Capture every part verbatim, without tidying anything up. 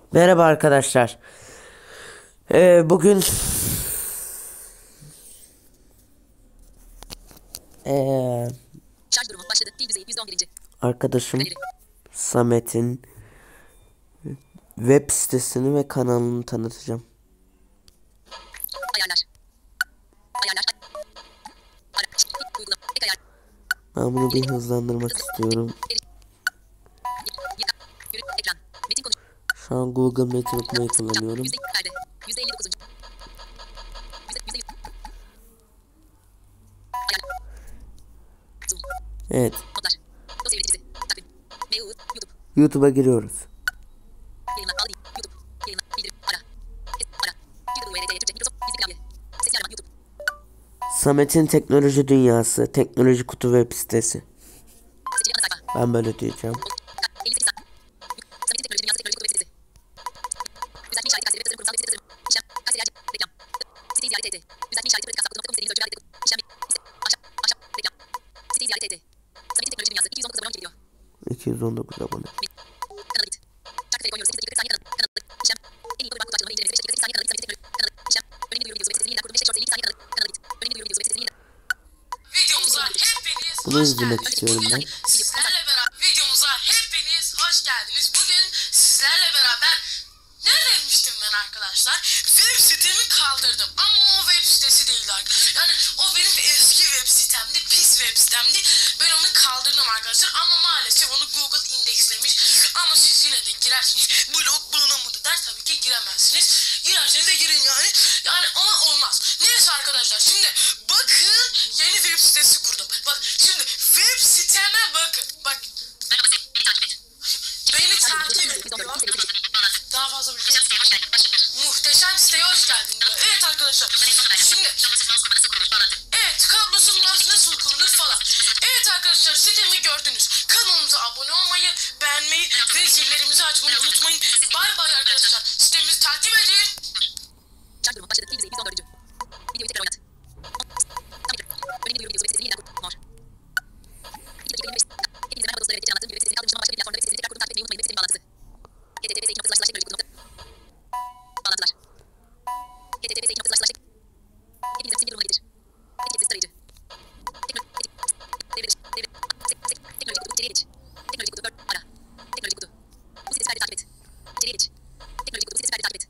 Merhaba arkadaşlar. Ee, bugün ee, Şarj durumu başladı. Dil düzeyi yüzde on birinci. arkadaşım Galeri. Samet'in web sitesini ve kanalını tanıtacağım. Ayarlar. Ayarlar. Ara. Uygulama. Ek ayar. Ben bunu bir hızlandırmak istiyorum. Eri. Yıka. Görü. Ekran. Metin konuş. Şu an Google Metin okumayı kullanıyorum. Yüzde perde. Yüzde elli dokuzuncu. Yüzde yüzde ayarlar. Zoom. Evet, Notlar. Dosya yöneticisi. Takvim. Mail. YouTube. YouTube'a giriyoruz. Yayınlar. Bağlı değil. YouTube. Yayınlar. Bildirim. Ara. Es. Ara. Türkçe. Türkçe. Microsoft. Gizli klavye. Sesli arama. YouTube. Samet'in teknoloji dünyası, teknoloji kutu web sitesi. Seçili ana sayfa. Ben böyle diyeceğim. elli sekiz saat. Samet'in teknoloji dünyası teknoloji kutu web sitesi. Düzeltme işareti Kayseri web tasarım kurumsal web sitesi tasarım. İşlem. Kayseri Erciyes. Reklam. Siteyi ziyaret et. Düzeltme işareti bırakın nokta com istediğiniz ölçüler adet. İşlem. İşte. Ahşap. Ahşap. Reklam. Siteyi ziyaret et. Samet'in teknoloji dünyası iki yüz on dokuz abone geliyor. iki yüz on dokuz abone. Kanalı git. Çarkı telefon yorumu sekiz dakika kırk saniye kanalı. Kanalı. İşlem. En iyi Google Bank açılımı incelemesi beş dakika sekiz saniye kanalı. Samet'in teknoloji. Kanalı. İşlem. Önemli duyuru videosu web sitesi yeniden kuruldu beş dakika elli iki saniye kanalı. Kanalı git. Önemli duyuru videosu web sitesi yeniden. Videomuza hepiniz Bunu hoş izlemek geldiniz. istiyorum ben. Bugün sizlerle beraber videomuza hepiniz hoş geldiniz. Bugün sizlerle beraber ne demiştim ben arkadaşlar? Web sitemi kaldırdım ama o web sitesi değildi arkadaşlar. Yani o benim eski web sitemdi, pis web sitemdi. Ben onu kaldırdım arkadaşlar ama maalesef onu Google indekslemiş. Ama siz yine de girersiniz. Blog bulunamadı der, tabii ki giremezsiniz. Girerseniz de girin yani. Yani ama olmaz. Neyse arkadaşlar, şimdi bakın, yeni web sitesi kurdum. Bak şimdi web siteme bakın. Bak. Beni takip et. Daha fazla bir şey. Muhteşem siteye hoş geldin diyor. Evet arkadaşlar. Şimdi. Evet, kablosuz mouse nasıl kurulur falan. Evet arkadaşlar, sitemi gördünüz. Kanalımıza abone olmayı, beğenmeyi ve zillerimizi açmayı unutmayın. Bay bay arkadaşlar. Sitemizi takip edin. Şarj durumu başladı. Dil düzeyi yüzde on dördüncü. Videoyu tekrar oynat. Önemli duyuru videosu web sitesi yeniden kur. Mor. iki dakika yirmi beş. Hepinize merhaba dostlar. Evet, geçen anlattığım gibi web sitesini kaldırmışım ama başka bir platformda web sitesini tekrar kurup takip etmeyi unutmayın. Web sitemin bağlantısı. H T T P S iki nokta slash slash teknoloji kutu nokta. Bağlantılar. H T T P S iki nokta slash slash. Hepinize simge durumuna getir. Etiketsiz tarayıcı. Teknoloji. Etik. Devre dışı. Devre. Sek- sek- Teknoloji kutu. İçeriye geç. Teknoloji kutu. Word. Ara. Teknoloji kutu. Bu sitesi perde takip et. İçeriye geç. Teknoloji kutu. Bu sitesi perde takip et.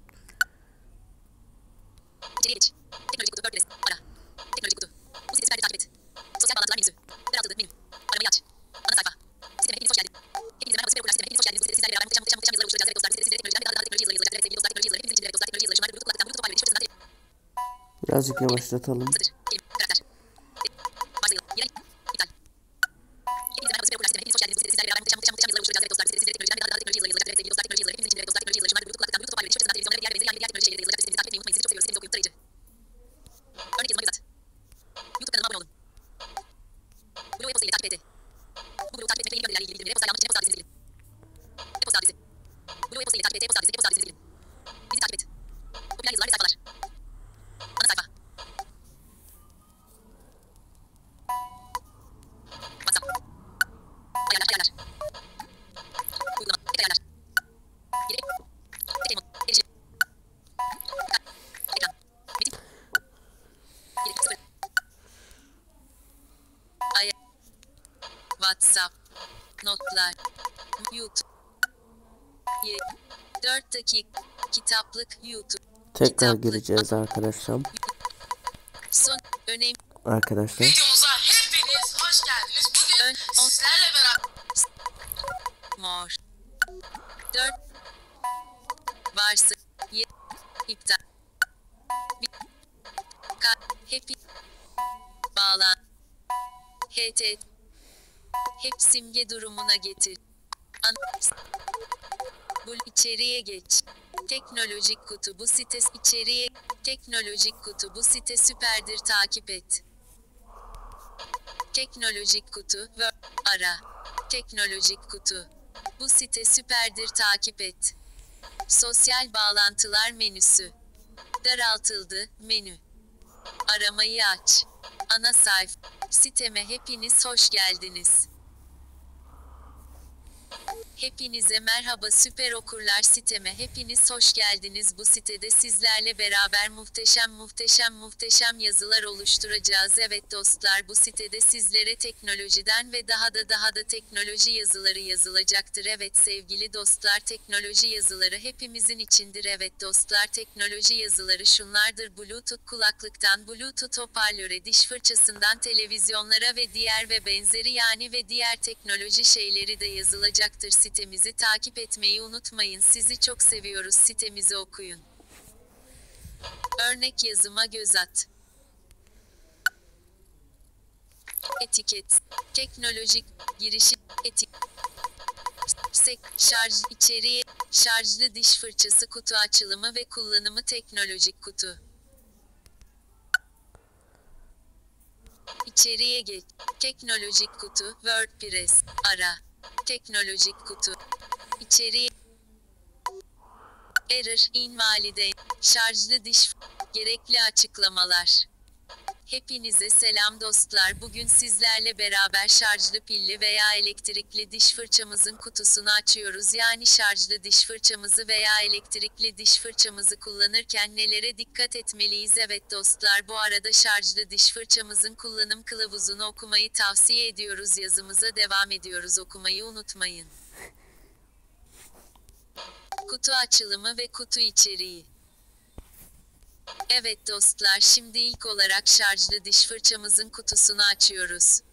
İçeriye geç. Teknoloji kutu. WordPress. Ara. Teknoloji kutu. Bu sitesi perde takip et. Sosyal bağlantılar menüsü. Daraltılı menü. Aramayı aç. Ana sayfa. Siteme hepiniz hoş geldiniz. Hepinize merhaba, süper popüler siteme hepiniz hoş geldiniz. Bu sitede sizlerle beraber muhteşem muhteşem muhteşem yazılar oluşturacağız. Evet dostlar, bu sitede sizlere teknolojiden ve daha da teknoloji yazıları yazacağız. Evet sevgili dostlar, teknoloji yazıları. Hepinizin için evet dostlar, teknoloji yazıları. Şunlar Bluetooth kulaklıktan Bluetooth hoparlörü iş açısından Birazcık yavaşlatalım. satır. Kelim. Karakter. Varsayılı. Yeni. İptal. Hepinize merhaba, süper popüler siteme hepiniz hoş geldiniz. Bu sitede sizlerle beraber muhteşem muhteşem muhteşem yazılar oluşturacağız. Evet dostlar, bu sitede sizlere teknolojiden ve daha da teknoloji yazıları yazacağız. Evet sevgili dostlar, teknoloji yazıları. Hepinizin için evet dostlar, teknoloji yazıları. Şunlar Bluetooth kulaklıktan Bluetooth hoparlörü iş açısından televizyonlara ve diğer benzeri yani diğer teknoloji şeyleri yazacağız. Evet, sitemizi takip etmeyi unutmayın. Sizi çok seviyoruz. Sitemizi okuyup tarayıcı. Örnek yazılımı göz at. YouTube kanalıma abone olun. Blue e-posta ile takip et. Bu Blue takip etmekle ilgili önerilerle ilgili bildirimleri e-posta almak için e-posta adresinizi girin. E-posta adresi. Blue e-posta ile takip et. E-posta adresi. E-posta adresinizi girin. Bizi takip et. Popüler yazılar ve sayfalar. Ana sayfa. WhatsApp. Ayarlar ayarlar. Uygulama. Ek ayarlar. Geri. Telefon. Erişim. Ekran. Metin. Geri. Sıfır. Ay. WhatsApp. Notlar. YouTube. Y. dört dakika. Kitaplık YouTube. Tekrar Kitaplık. gireceğiz arkadaşlar. Son. Önem. Arkadaşlar. Videomuza hepiniz hoş geldiniz. Bugün Ön- on- sizlerle beraber Mor. dört. Varsa. Y. İptal. Bir. Ka. Happy. Bağlan. H T. Hep simge durumuna getir. An. Bul içeriye geç. Teknolojik kutu bu site içeriye. Teknolojik kutu bu site süperdir takip et. Teknolojik kutu Word. Ara. Teknolojik kutu. Bu site süperdir takip et. Sosyal bağlantılar menüsü. Daraltıldı menü. Aramayı aç. Ana sayfa. Siteme hepiniz hoş geldiniz. Hepinize merhaba süper okurlar siteme hepiniz hoş geldiniz. Bu sitede sizlerle beraber muhteşem muhteşem muhteşem yazılar oluşturacağız. Evet dostlar, bu sitede sizlere teknolojiden ve daha da daha da teknoloji yazıları yazılacaktır. Evet sevgili dostlar, teknoloji yazıları hepimizin içindir. Evet dostlar, teknoloji yazıları şunlardır: Bluetooth kulaklıktan Bluetooth hoparlöre, diş fırçasından televizyonlara ve diğer ve benzeri yani ve diğer teknoloji şeyleri de yazılacaktır. Sitemizi takip etmeyi unutmayın. Sizi çok seviyoruz. Sitemizi okuyun. Örnek yazıma göz at. Etiket. Teknolojik girişi. Etik. Sek. Şarj. içeriği. Şarjlı diş fırçası kutu açılımı ve kullanımı. Teknolojik kutu. İçeriye geç. Teknolojik kutu. WordPress. Ara. Teknolojik kutu. İçeriği. Error. invalide. Şarjlı diş. Gerekli açıklamalar. Hepinize selam dostlar. Bugün sizlerle beraber şarjlı pilli veya elektrikli diş fırçamızın kutusunu açıyoruz. Yani şarjlı diş fırçamızı veya elektrikli diş fırçamızı kullanırken nelere dikkat etmeliyiz? Evet dostlar, bu arada şarjlı diş fırçamızın kullanım kılavuzunu okumayı tavsiye ediyoruz. Yazımıza devam ediyoruz. Okumayı unutmayın. Kutu açılımı ve kutu içeriği. Evet dostlar, şimdi ilk olarak şarjlı diş fırçamızın kutusunu açıyoruz.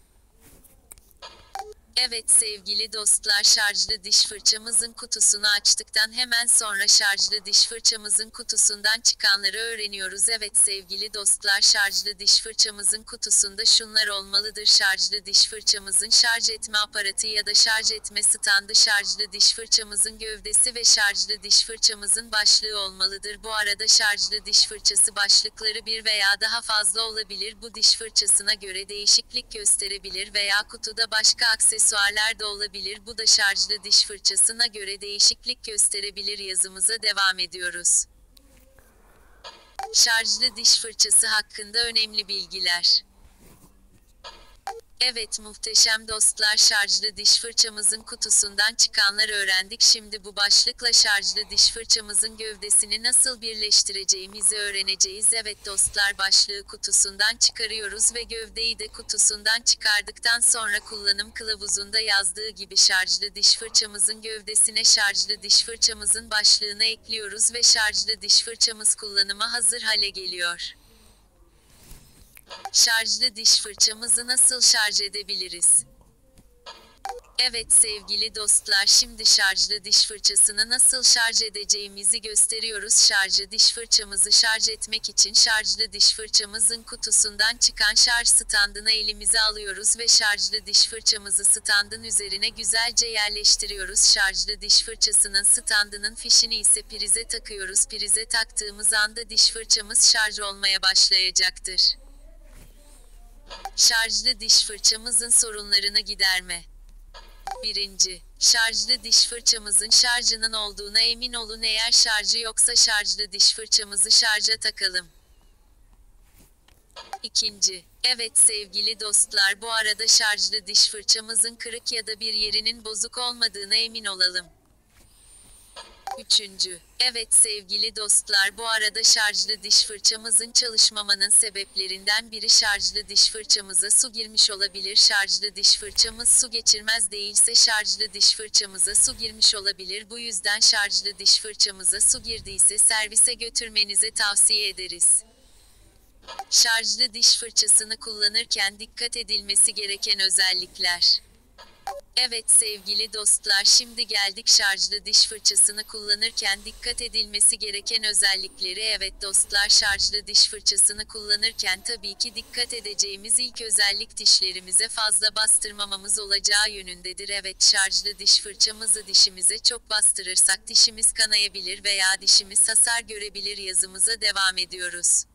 Evet sevgili dostlar, şarjlı diş fırçamızın kutusunu açtıktan hemen sonra şarjlı diş fırçamızın kutusundan çıkanları öğreniyoruz. Evet sevgili dostlar, şarjlı diş fırçamızın kutusunda şunlar olmalıdır: şarjlı diş fırçamızın şarj etme aparatı ya da şarj etme standı, şarjlı diş fırçamızın gövdesi ve şarjlı diş fırçamızın başlığı olmalıdır. Bu arada şarjlı diş fırçası başlıkları bir veya daha fazla olabilir. Bu diş fırçasına göre değişiklik gösterebilir veya kutuda başka aksesuarlar aksesuarlar da olabilir. Bu da şarjlı diş fırçasına göre değişiklik gösterebilir. Yazımıza devam ediyoruz. Şarjlı diş fırçası hakkında önemli bilgiler. Evet muhteşem dostlar, şarjlı diş fırçamızın kutusundan çıkanları öğrendik. Şimdi bu başlıkla şarjlı diş fırçamızın gövdesini nasıl birleştireceğimizi öğreneceğiz. Evet dostlar, başlığı kutusundan çıkarıyoruz ve gövdeyi de kutusundan çıkardıktan sonra kullanım kılavuzunda yazdığı gibi şarjlı diş fırçamızın gövdesine şarjlı diş fırçamızın başlığını ekliyoruz ve şarjlı diş fırçamız kullanıma hazır hale geliyor. Şarjlı diş fırçamızı nasıl şarj edebiliriz? Evet sevgili dostlar, şimdi şarjlı diş fırçasını nasıl şarj edeceğimizi gösteriyoruz. Şarjlı diş fırçamızı şarj etmek için şarjlı diş fırçamızın kutusundan çıkan şarj standını elimize alıyoruz ve şarjlı diş fırçamızı standın üzerine güzelce yerleştiriyoruz. Şarjlı diş fırçasının standının fişini ise prize takıyoruz. Prize taktığımız anda diş fırçamız şarj olmaya başlayacaktır. Şarjlı diş fırçamızın sorunlarını giderme. birinci. Şarjlı diş fırçamızın şarjının olduğuna emin olun. Eğer şarjı yoksa şarjlı diş fırçamızı şarja takalım. İkinci. Evet sevgili dostlar, bu arada şarjlı diş fırçamızın kırık ya da bir yerinin bozuk olmadığına emin olalım. Üçüncü. Evet sevgili dostlar, bu arada şarjlı diş fırçamızın çalışmamanın sebeplerinden biri şarjlı diş fırçamıza su girmiş olabilir. Şarjlı diş fırçamız su geçirmez değilse şarjlı diş fırçamıza su girmiş olabilir. Bu yüzden şarjlı diş fırçamıza su girdiyse servise götürmenizi tavsiye ederiz. Şarjlı diş fırçasını kullanırken dikkat edilmesi gereken özellikler. Evet sevgili dostlar, şimdi geldik şarjlı diş fırçasını kullanırken dikkat edilmesi gereken özellikleri. Evet dostlar, şarjlı diş fırçasını kullanırken tabii ki dikkat edeceğimiz ilk özellik dişlerimize fazla bastırmamamız olacağı yönündedir. Evet, şarjlı diş fırçamızı dişimize çok bastırırsak dişimiz kanayabilir veya dişimiz hasar görebilir. Yazımıza devam ediyoruz.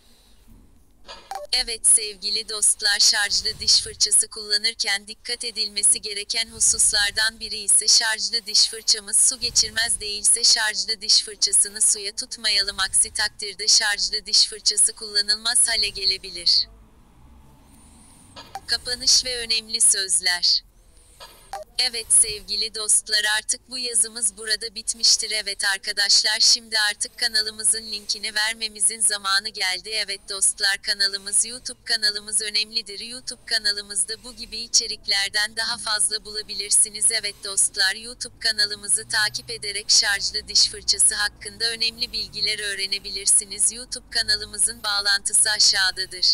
Evet sevgili dostlar, şarjlı diş fırçası kullanırken dikkat edilmesi gereken hususlardan biri ise şarjlı diş fırçamız su geçirmez değilse şarjlı diş fırçasını suya tutmayalım. Aksi takdirde şarjlı diş fırçası kullanılmaz hale gelebilir. Kapanış ve önemli sözler. Evet sevgili dostlar, artık bu yazımız burada bitmiştir. Evet arkadaşlar, şimdi artık kanalımızın linkini vermemizin zamanı geldi. Evet dostlar, kanalımız YouTube kanalımız önemlidir. YouTube kanalımızda bu gibi içeriklerden daha fazla bulabilirsiniz. Evet dostlar, YouTube kanalımızı takip ederek şarjlı diş fırçası hakkında önemli bilgiler öğrenebilirsiniz. YouTube kanalımızın bağlantısı aşağıdadır.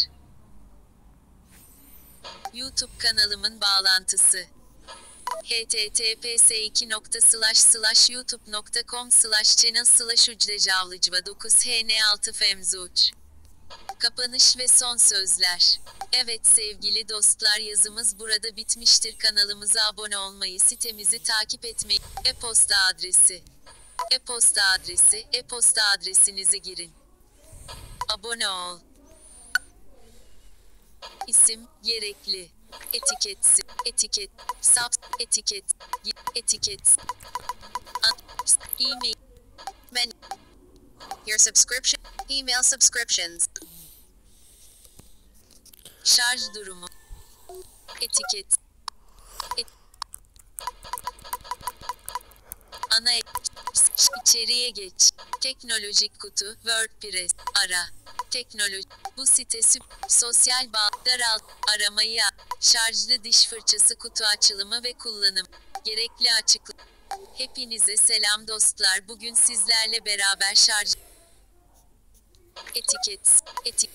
YouTube kanalımın bağlantısı https iki nokta slash slash youtube nokta com slash channel slash ucdecavlıcva dokuz h n altı femzuç. Kapanış ve son sözler. Evet sevgili dostlar, yazımız burada bitmiştir. Kanalımıza abone olmayı, sitemizi takip etmeyi, e-posta adresi. E-posta adresi, e-posta adresinizi girin. Abone ol. İsim, gerekli. Etiketsiz, etiket, sub, etiket, etiket, email, menu, your subscription, email subscriptions, şarj durumu, etiket, et, ana ek, içeriye geç, teknolojik kutu, WordPress, ara, teknoloji, bu site süp, sosyal bağ, daralt, aramayı, şarjlı diş fırçası kutu açılımı ve kullanım, gerekli açıklama. Hepinize selam dostlar, bugün sizlerle beraber şarj, etiket, etik,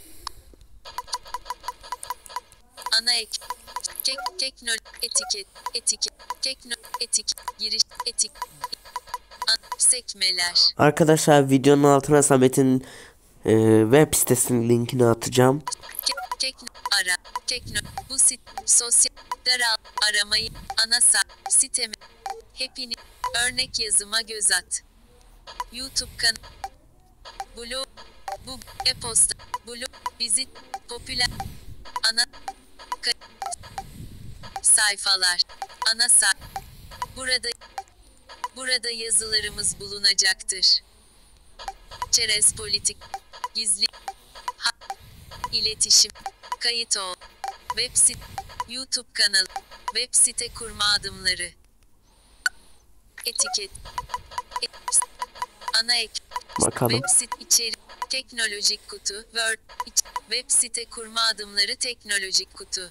ana ek, tek, tekno, etiket, etiket, tekno, etik, giriş, etik, an, sekmeler. Arkadaşlar videonun altına Samet'in e, web sitesinin linkini atacağım. Tekno, ara, tekno, bu sit, sosyal, daral, aramayı, ana sa, siteme, hepini, örnek yazıma göz at. YouTube kanal, blog, bu, e-posta, blog, vizit, popüler, ana, ka, sayfalar, ana sa, burada, burada yazılarımız bulunacaktır. Çerez politik, gizli, ha, iletişim, kayıt ol, web site, YouTube kanalı, web site kurma adımları, etiket, et, ana ek, Bakalım. web site içerik, teknolojik kutu, Word, iç, web site kurma adımları, teknolojik kutu.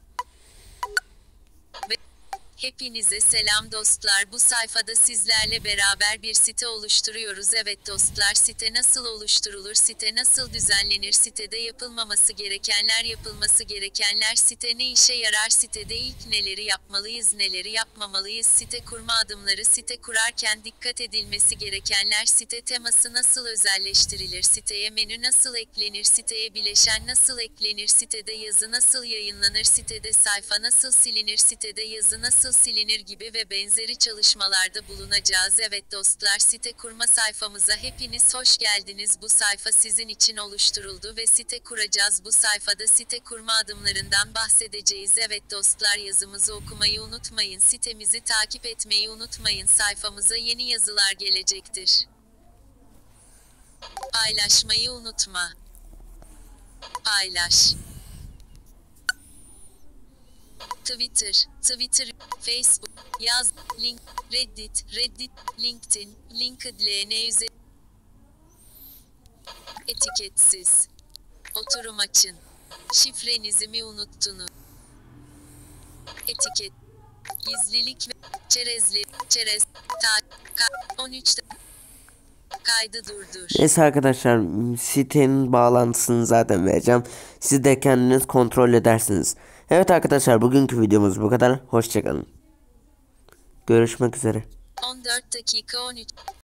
Ve hepinize selam dostlar. Bu sayfada sizlerle beraber bir site oluşturuyoruz. Evet dostlar, site nasıl oluşturulur, site nasıl düzenlenir, sitede yapılmaması gerekenler, yapılması gerekenler, site ne işe yarar, sitede ilk neleri yapmalıyız, neleri yapmamalıyız, site kurma adımları, site kurarken dikkat edilmesi gerekenler, site teması nasıl özelleştirilir, siteye menü nasıl eklenir, siteye bileşen nasıl eklenir, sitede yazı nasıl yayınlanır, sitede sayfa nasıl silinir, sitede yazı nasıl silinir gibi ve benzeri çalışmalarda bulunacağız. Evet dostlar, site kurma sayfamıza hepiniz hoş geldiniz. Bu sayfa sizin için oluşturuldu ve site kuracağız. Bu sayfada site kurma adımlarından bahsedeceğiz. Evet dostlar, yazımızı okumayı unutmayın. Sitemizi takip etmeyi unutmayın. Sayfamıza yeni yazılar gelecektir. Paylaşmayı unutma. Paylaş. Twitter, Twitter, Facebook, yaz, link, Reddit, Reddit, LinkedIn, LinkedIn üzeri, etiketsiz, oturum açın, şifrenizi mi unuttunuz, etiket, gizlilik ve çerezli, çerez, ta, ka, on üçte, kaydı durdur. Neyse arkadaşlar, sitenin bağlantısını zaten vereceğim. Siz de kendiniz kontrol edersiniz. Evet arkadaşlar, bugünkü videomuz bu kadar. Hoşçakalın. Görüşmek üzere. on dört dakika on üç